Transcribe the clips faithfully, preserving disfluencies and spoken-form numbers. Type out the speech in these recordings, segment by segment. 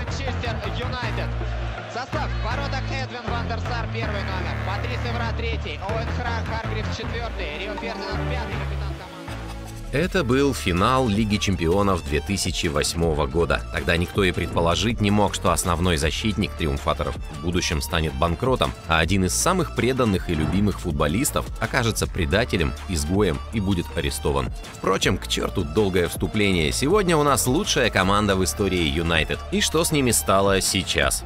Манчестер Юнайтед. Состав: в воротах Эдвин ван дер Сар первый номер, Патрис Эвра третий, Оуэн Харгривс четвертый, Рио Фердинанд пятый, капитан команды. Это был финал Лиги чемпионов две тысячи восьмого года. Тогда никто и предположить не мог, что основной защитник триумфаторов в будущем станет банкротом, а один из самых преданных и любимых футболистов окажется предателем, изгоем и будет арестован. Впрочем, к черту долгое вступление. Сегодня у нас лучшая команда в истории Юнайтед. И что с ними стало сейчас?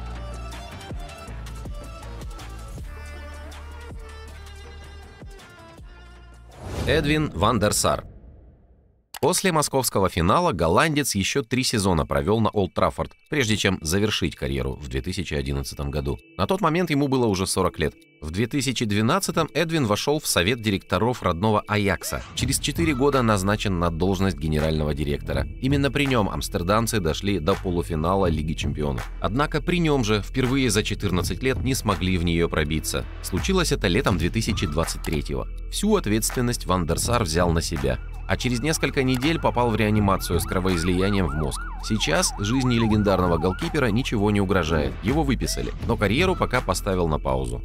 Эдвин ван дер Сар. После московского финала голландец еще три сезона провел на Олд Траффорд, прежде чем завершить карьеру в две тысячи одиннадцатом году. На тот момент ему было уже сорок лет. В две тысячи двенадцатом Эдвин вошел в совет директоров родного Аякса. Через четыре года назначен на должность генерального директора. Именно при нем амстердамцы дошли до полуфинала Лиги чемпионов. Однако при нем же впервые за четырнадцать лет не смогли в нее пробиться. Случилось это летом две тысячи двадцать третьего. Всю ответственность ван дер Сар взял на себя, а через несколько недель попал в реанимацию с кровоизлиянием в мозг. Сейчас жизни легендарного голкипера ничего не угрожает, его выписали, но карьеру пока поставил на паузу.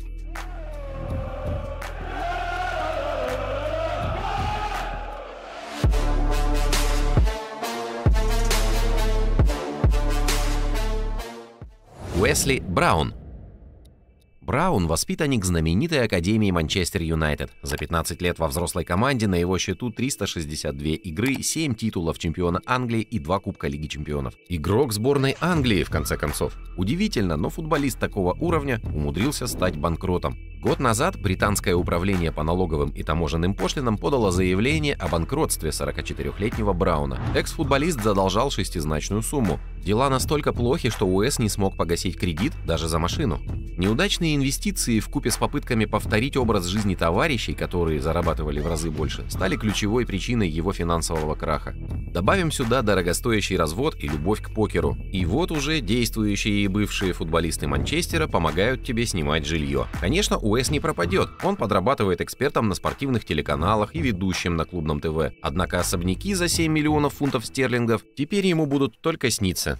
Уэсли Браун. Браун – воспитанник знаменитой академии Манчестер Юнайтед. За пятнадцать лет во взрослой команде на его счету триста шестьдесят две игры, семь титулов чемпиона Англии и два Кубка Лиги чемпионов. Игрок сборной Англии, в конце концов. Удивительно, но футболист такого уровня умудрился стать банкротом. Год назад британское управление по налоговым и таможенным пошлинам подало заявление о банкротстве сорокачетырёхлетнего Брауна. Экс-футболист задолжал шестизначную сумму. Дела настолько плохи, что Уэс не смог погасить кредит даже за машину. Неудачные инвестиции вкупе с попытками повторить образ жизни товарищей, которые зарабатывали в разы больше, стали ключевой причиной его финансового краха. Добавим сюда дорогостоящий развод и любовь к покеру. И вот уже действующие и бывшие футболисты Манчестера помогают тебе снимать жилье. Конечно, Уэс не пропадет. Он подрабатывает экспертом на спортивных телеканалах и ведущим на клубном ТВ. Однако особняки за семь миллионов фунтов стерлингов теперь ему будут только сниться.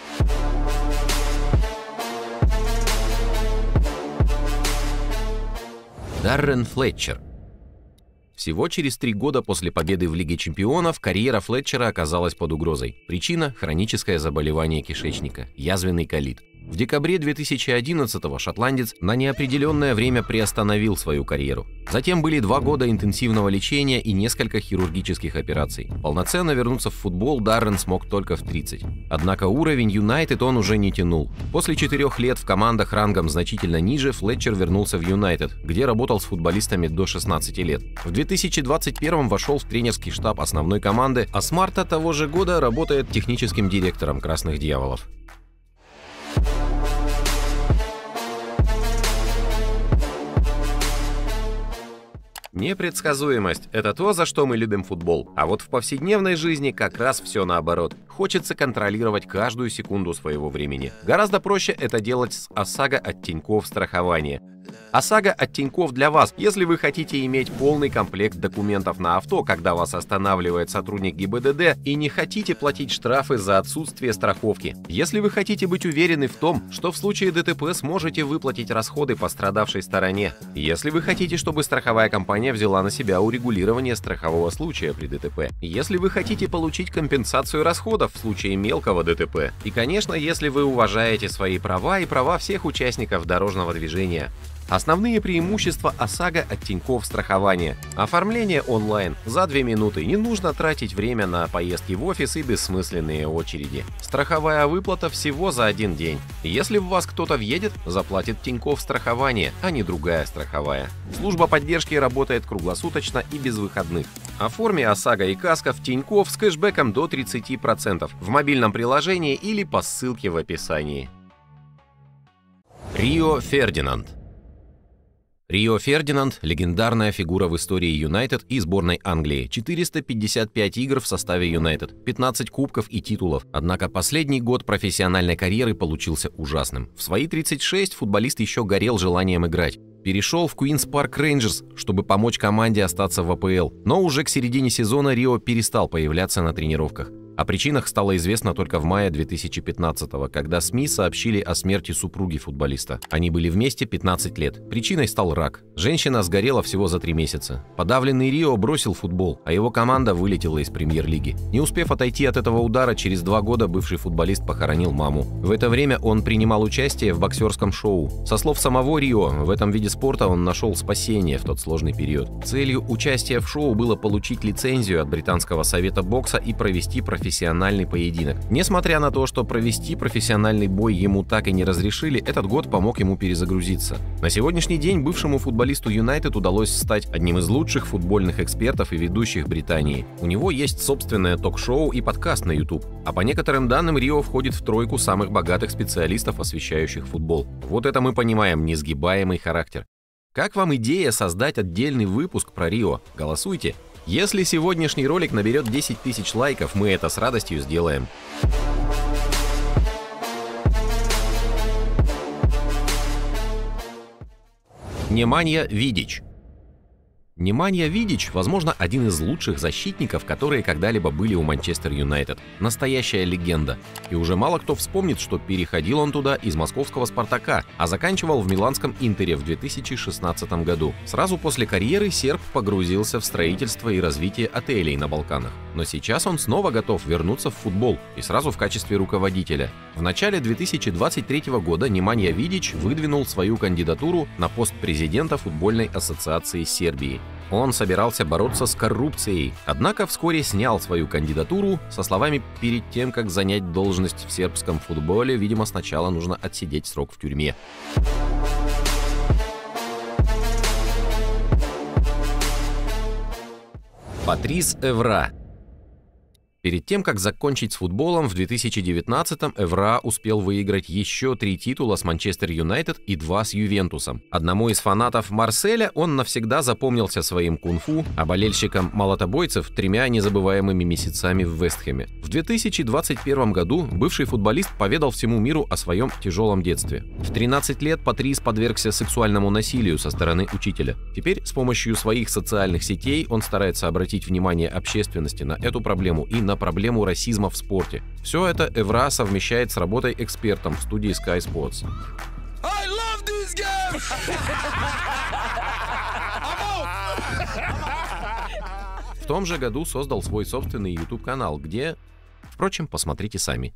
Даррен Флетчер. Всего через три года после победы в Лиге чемпионов карьера Флетчера оказалась под угрозой. Причина – хроническое заболевание кишечника – язвенный колит. В декабре две тысячи одиннадцатого шотландец на неопределенное время приостановил свою карьеру. Затем были два года интенсивного лечения и несколько хирургических операций. Полноценно вернуться в футбол Даррен смог только в тридцать. Однако уровень Юнайтед он уже не тянул. После четырех лет в командах рангом значительно ниже Флетчер вернулся в Юнайтед, где работал с футболистами до шестнадцати лет. В две тысячи двадцать первом вошел в тренерский штаб основной команды, а с марта того же года работает техническим директором «Красных дьяволов». Непредсказуемость – это то, за что мы любим футбол. А вот в повседневной жизни как раз все наоборот. Хочется контролировать каждую секунду своего времени. Гораздо проще это делать с ОСАГО от Тинькофф страхования. ОСАГО от Тинькофф для вас, если вы хотите иметь полный комплект документов на авто, когда вас останавливает сотрудник ГИБДД, и не хотите платить штрафы за отсутствие страховки. Если вы хотите быть уверены в том, что в случае ДТП сможете выплатить расходы пострадавшей стороне. Если вы хотите, чтобы страховая компания взяла на себя урегулирование страхового случая при ДТП. Если вы хотите получить компенсацию расходов в случае мелкого ДТП. И, конечно, если вы уважаете свои права и права всех участников дорожного движения. Основные преимущества ОСАГО от Тинькофф страхования. Оформление онлайн за две минуты. Не нужно тратить время на поездки в офис и бессмысленные очереди. Страховая выплата всего за один день. Если в вас кто-то въедет, заплатит Тинькофф страхование, а не другая страховая. Служба поддержки работает круглосуточно и без выходных. Оформи ОСАГО и КАСКО в Тинькофф с кэшбэком до тридцати процентов в мобильном приложении или по ссылке в описании. Рио Фердинанд. Рио Фердинанд – легендарная фигура в истории Юнайтед и сборной Англии. четыреста пятьдесят пять игр в составе Юнайтед, пятнадцать кубков и титулов. Однако последний год профессиональной карьеры получился ужасным. В свои тридцать шесть футболист еще горел желанием играть. Перешел в Queen's Park Rangers, чтобы помочь команде остаться в АПЛ. Но уже к середине сезона Рио перестал появляться на тренировках. О причинах стало известно только в мае две тысячи пятнадцатого, когда СМИ сообщили о смерти супруги футболиста. Они были вместе пятнадцать лет. Причиной стал рак. Женщина сгорела всего за три месяца. Подавленный Рио бросил футбол, а его команда вылетела из премьер-лиги. Не успев отойти от этого удара, через два года бывший футболист похоронил маму. В это время он принимал участие в боксерском шоу. Со слов самого Рио, в этом виде спорта он нашел спасение в тот сложный период. Целью участия в шоу было получить лицензию от Британского совета бокса и провести профессиональный поединок. Несмотря на то, что провести профессиональный бой ему так и не разрешили, этот год помог ему перезагрузиться. На сегодняшний день бывшему футболисту Юнайтед удалось стать одним из лучших футбольных экспертов и ведущих Британии. У него есть собственное ток-шоу и подкаст на YouTube. А по некоторым данным, Рио входит в тройку самых богатых специалистов, освещающих футбол. Вот это мы понимаем несгибаемый характер. Как вам идея создать отдельный выпуск про Рио? Голосуйте. Если сегодняшний ролик наберет десять тысяч лайков, мы это с радостью сделаем. Немanja Vidic. Немanja Vidic, возможно, один из лучших защитников, которые когда-либо были у Манчестер Юнайтед. Настоящая легенда. И уже мало кто вспомнит, что переходил он туда из московского «Спартака», а заканчивал в миланском «Интере» в две тысячи шестнадцатом году. Сразу после карьеры серб погрузился в строительство и развитие отелей на Балканах. Но сейчас он снова готов вернуться в футбол, и сразу в качестве руководителя. В начале две тысячи двадцать третьего года Немanja Vidic выдвинул свою кандидатуру на пост президента футбольной ассоциации Сербии. Он собирался бороться с коррупцией, однако вскоре снял свою кандидатуру со словами: «Перед тем, как занять должность в сербском футболе, видимо, сначала нужно отсидеть срок в тюрьме». Патрис Эвра. Перед тем, как закончить с футболом, в две тысячи девятнадцатом Эвра успел выиграть еще три титула с Манчестер Юнайтед и два с Ювентусом. Одному из фанатов Марселя он навсегда запомнился своим кунг-фу, а болельщикам молотобойцев тремя незабываемыми месяцами в Вест-Хэме. В две тысячи двадцать первом году бывший футболист поведал всему миру о своем тяжелом детстве. В тринадцать лет Патрис подвергся сексуальному насилию со стороны учителя. Теперь с помощью своих социальных сетей он старается обратить внимание общественности на эту проблему и на проблему расизма в спорте. Все это Эвра совмещает с работой экспертом в студии Sky Sports. I love this game! В том же году создал свой собственный YouTube-канал, где... Впрочем, посмотрите сами.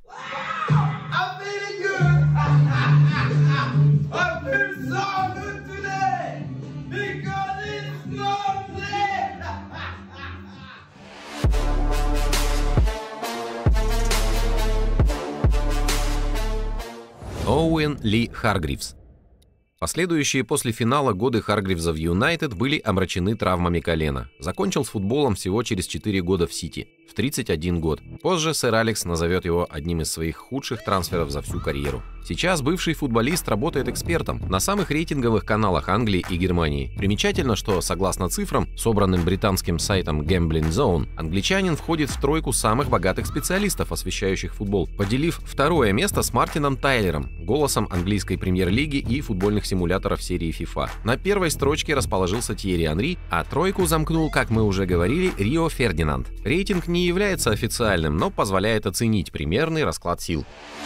Оуэн Ли Харгривс. Последующие после финала годы Харгривза в Юнайтед были омрачены травмами колена. Закончил с футболом всего через четыре года в Сити, в тридцать один год. Позже сэр Алекс назовет его одним из своих худших трансферов за всю карьеру. Сейчас бывший футболист работает экспертом на самых рейтинговых каналах Англии и Германии. Примечательно, что, согласно цифрам, собранным британским сайтом Gambling Zone, англичанин входит в тройку самых богатых специалистов, освещающих футбол, поделив второе место с Мартином Тайлером, голосом английской премьер-лиги и футбольных симуляторов серии FIFA. На первой строчке расположился Тьерри Анри, а тройку замкнул, как мы уже говорили, Рио Фердинанд. Рейтинг не является официальным, но позволяет оценить примерный расклад сил.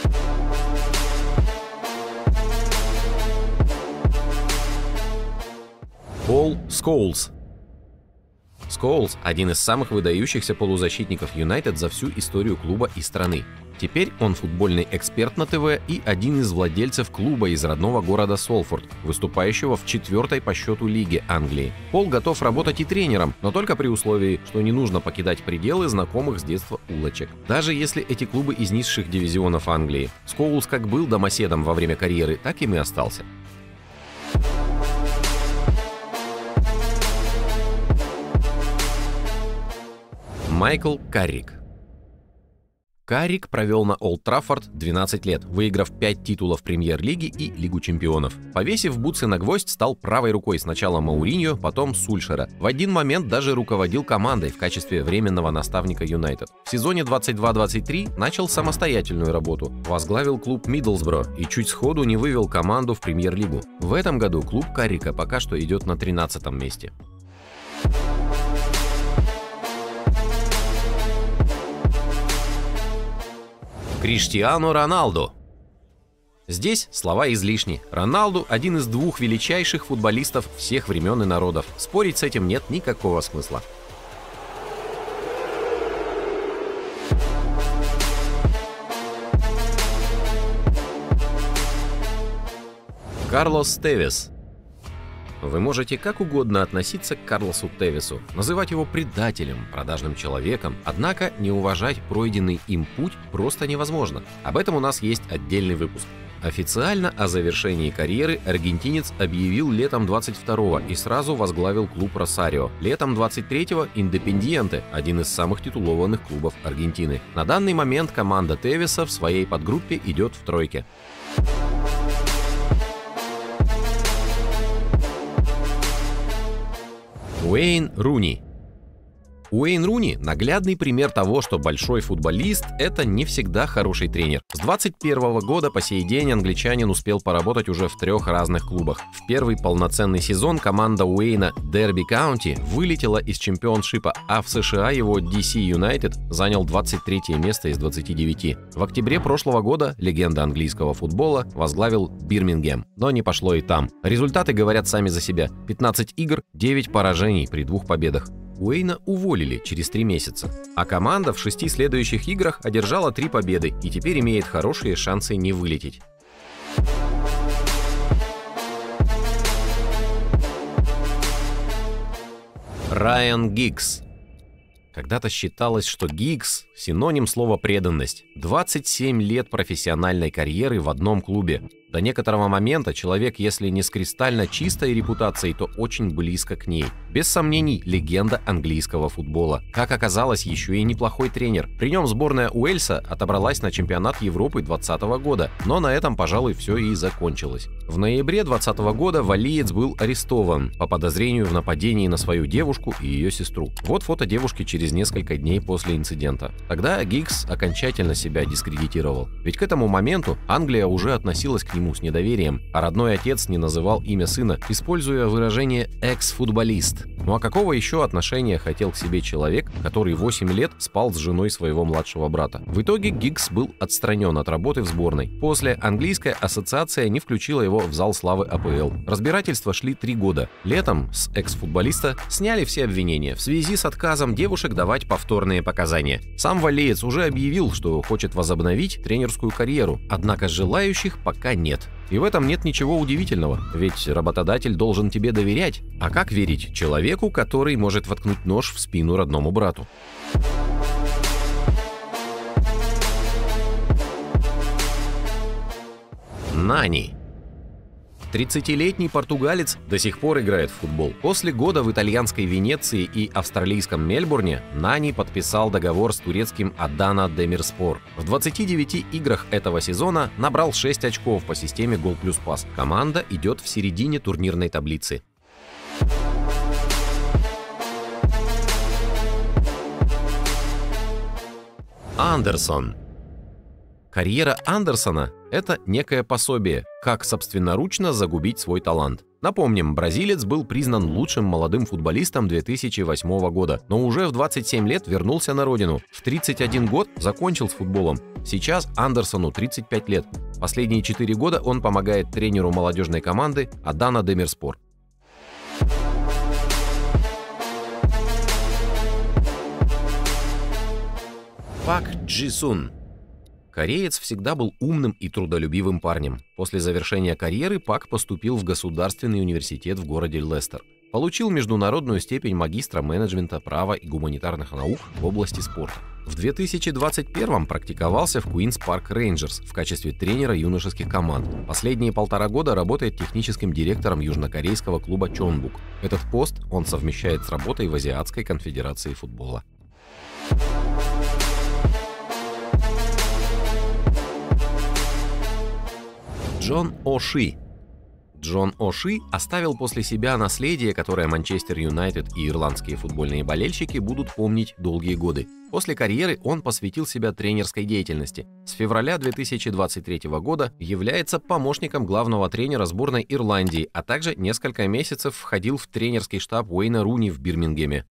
Пол Скоулс. Скоулс – один из самых выдающихся полузащитников Юнайтед за всю историю клуба и страны. Теперь он футбольный эксперт на ТВ и один из владельцев клуба из родного города Солфорд, выступающего в четвертой по счету лиге Англии. Пол готов работать и тренером, но только при условии, что не нужно покидать пределы знакомых с детства улочек. Даже если эти клубы из низших дивизионов Англии. Скоулс как был домоседом во время карьеры, так им и остался. Майкл Каррик. Каррик провел на Олд Траффорд двенадцать лет, выиграв пять титулов Премьер-лиги и Лигу чемпионов. Повесив бутсы на гвоздь, стал правой рукой сначала Мауриньо, потом Сульшера. В один момент даже руководил командой в качестве временного наставника Юнайтед. В сезоне двадцать два двадцать три начал самостоятельную работу. Возглавил клуб Миддлсбро и чуть сходу не вывел команду в Премьер-лигу. В этом году клуб Каррика пока что идет на тринадцатом месте. Криштиану Роналду. Здесь слова излишни. Роналду – один из двух величайших футболистов всех времен и народов. Спорить с этим нет никакого смысла. Карлос Тевес. Вы можете как угодно относиться к Карлосу Тевесу, называть его предателем, продажным человеком, однако не уважать пройденный им путь просто невозможно. Об этом у нас есть отдельный выпуск. Официально о завершении карьеры аргентинец объявил летом двадцать второго и сразу возглавил клуб Росарио. Летом двадцать третьего Индепендиенте, один из самых титулованных клубов Аргентины. На данный момент команда Тевеса в своей подгруппе идет в тройке. Уэйн Руни. Уэйн Руни – наглядный пример того, что большой футболист – это не всегда хороший тренер. С двадцать первого года по сей день англичанин успел поработать уже в трех разных клубах. В первый полноценный сезон команда Уэйна Дерби Каунти вылетела из чемпионшипа, а в США его ди си Юнайтед занял двадцать третье место из двадцати девяти. В октябре прошлого года легенда английского футбола возглавил Бирмингем, но не пошло и там. Результаты говорят сами за себя. пятнадцать игр, девять поражений при двух победах. Уэйна уволили через три месяца, а команда в шести следующих играх одержала три победы и теперь имеет хорошие шансы не вылететь. Райан Гиггс. Когда-то считалось, что Гиггс – синоним слова «преданность». двадцать семь лет профессиональной карьеры в одном клубе. До некоторого момента человек, если не с кристально чистой репутацией, то очень близко к ней. Без сомнений, легенда английского футбола. Как оказалось, еще и неплохой тренер. При нем сборная Уэльса отобралась на чемпионат Европы двадцатого года, но на этом, пожалуй, все и закончилось. В ноябре двадцатого года валиец был арестован по подозрению в нападении на свою девушку и ее сестру. Вот фото девушки через несколько дней после инцидента. Тогда Гиггс окончательно себя дискредитировал. Ведь к этому моменту Англия уже относилась к нему с недоверием, а родной отец не называл имя сына, используя выражение «экс-футболист». Ну а какого еще отношения хотел к себе человек, который восемь лет спал с женой своего младшего брата? В итоге Гиггс был отстранен от работы в сборной. После английская ассоциация не включила его в зал славы а пэ эл. Разбирательства шли три года. Летом с экс-футболиста сняли все обвинения в связи с отказом девушек давать повторные показания. Сам валиец уже объявил, что хочет возобновить тренерскую карьеру, однако желающих пока нет. И в этом нет ничего удивительного, ведь работодатель должен тебе доверять. А как верить человеку, который может воткнуть нож в спину родному брату? Нани. тридцатилетний португалец до сих пор играет в футбол. После года в итальянской Венеции и австралийском Мельбурне Нани подписал договор с турецким Адана Демирспор. В двадцати девяти играх этого сезона набрал шесть очков по системе гол плюс пас. Команда идет в середине турнирной таблицы. Андерсон. Карьера Андерсона – это некое пособие, как собственноручно загубить свой талант. Напомним, бразилец был признан лучшим молодым футболистом две тысячи восьмого года, но уже в двадцать семь лет вернулся на родину. В тридцать один год закончил с футболом. Сейчас Андерсону тридцать пять лет. Последние четыре года он помогает тренеру молодежной команды Адана Демирспор. Пак Джи Сун. Кореец всегда был умным и трудолюбивым парнем. После завершения карьеры Пак поступил в Государственный университет в городе Лестер. Получил международную степень магистра менеджмента, права и гуманитарных наук в области спорта. В две тысячи двадцать первом практиковался в Queen's Park Rangers в качестве тренера юношеских команд. Последние полтора года работает техническим директором южнокорейского клуба Чонбук. Этот пост он совмещает с работой в Азиатской конфедерации футбола. Джон О'Ши. Джон О'Ши оставил после себя наследие, которое Манчестер Юнайтед и ирландские футбольные болельщики будут помнить долгие годы. После карьеры он посвятил себя тренерской деятельности. С февраля две тысячи двадцать третьего года является помощником главного тренера сборной Ирландии, а также несколько месяцев входил в тренерский штаб Уэйна Руни в Бирмингеме.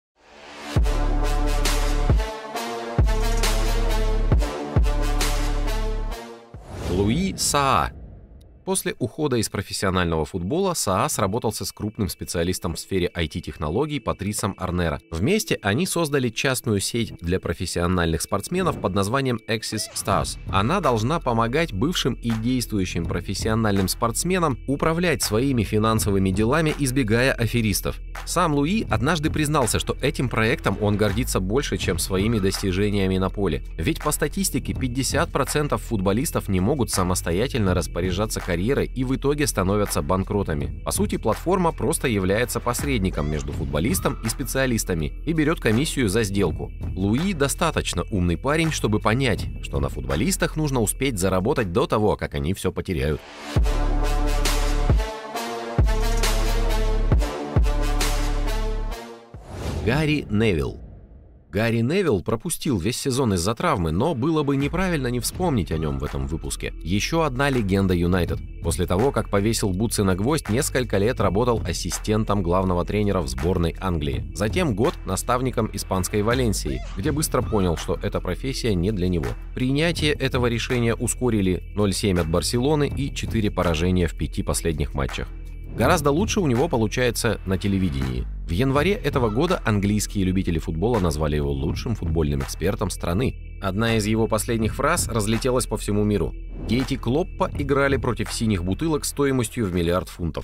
Луи Саа. После ухода из профессионального футбола Саа сработался с крупным специалистом в сфере ай ти-технологий Патрисом Арнера. Вместе они создали частную сеть для профессиональных спортсменов под названием Axis Stars. Она должна помогать бывшим и действующим профессиональным спортсменам управлять своими финансовыми делами, избегая аферистов. Сам Луи однажды признался, что этим проектом он гордится больше, чем своими достижениями на поле. Ведь по статистике пятьдесят процентов футболистов не могут самостоятельно распоряжаться карьерой и в итоге становятся банкротами. По сути, платформа просто является посредником между футболистом и специалистами и берет комиссию за сделку. Луи достаточно умный парень, чтобы понять, что на футболистах нужно успеть заработать до того, как они все потеряют. Гарри Невилл. Гарри Невилл пропустил весь сезон из-за травмы, но было бы неправильно не вспомнить о нем в этом выпуске. Еще одна легенда Юнайтед. После того, как повесил бутсы на гвоздь, несколько лет работал ассистентом главного тренера в сборной Англии. Затем год наставником испанской Валенсии, где быстро понял, что эта профессия не для него. Принятие этого решения ускорили ноль семь от Барселоны и четыре поражения в пяти последних матчах. Гораздо лучше у него получается на телевидении. В январе этого года английские любители футбола назвали его лучшим футбольным экспертом страны. Одна из его последних фраз разлетелась по всему миру. Дети Клоппа играли против синих бутылок стоимостью в миллиард фунтов.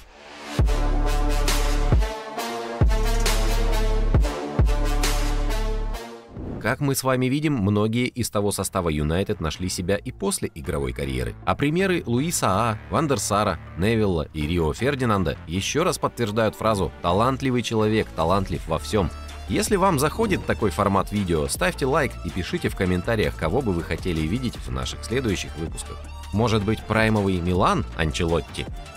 Как мы с вами видим, многие из того состава Юнайтед нашли себя и после игровой карьеры. А примеры Луи Саа, Ван дер Сара, Невилла и Рио Фердинанда еще раз подтверждают фразу «талантливый человек, талантлив во всем». Если вам заходит такой формат видео, ставьте лайк и пишите в комментариях, кого бы вы хотели видеть в наших следующих выпусках. Может быть, праймовый Милан Анчелотти?